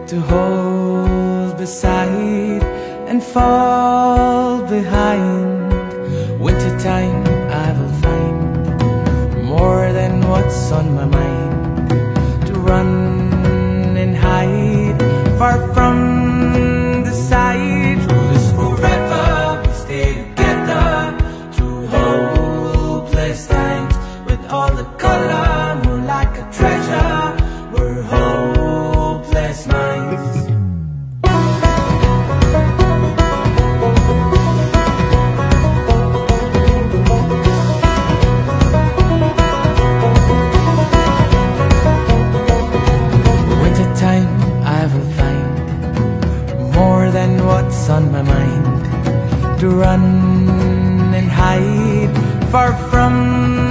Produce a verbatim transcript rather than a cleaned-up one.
to hold beside and fall behind. Wintertime I will find more than what's on my mind, to run and hide far from the sight. Through this forever we stay together, through hopeless times, with all the color more like a treasure. We're hopeless minds. Wintertime I will find more than what's on my mind, to run and hide far from